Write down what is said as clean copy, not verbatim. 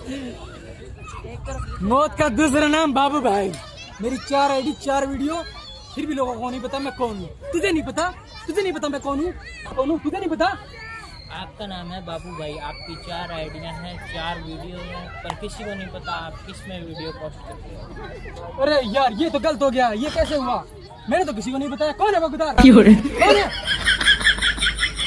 मौत का दूसरा नाम बाबू भाई। मेरी 4 आईडी 4 वीडियो, फिर भी लोगों को नहीं पता मैं कौन हूँ। तुझे नहीं पता मैं कौन हूँ? तुझे नहीं पता? आपका नाम है बाबू भाई, आपकी 4 आइडियां हैं, 4 वीडियो हैं, पर किसी को नहीं पता आप किस में वीडियो पोस्ट करते हो। अरे यार ये तो गलत हो गया, ये कैसे हुआ? मैंने तो किसी को नहीं बताया। कौन है वो गुदार? कौन है?